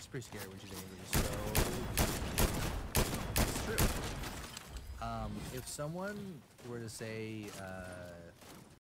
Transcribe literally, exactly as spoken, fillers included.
pretty scary when she's angry. So it's true. Um, if someone were to say, uh,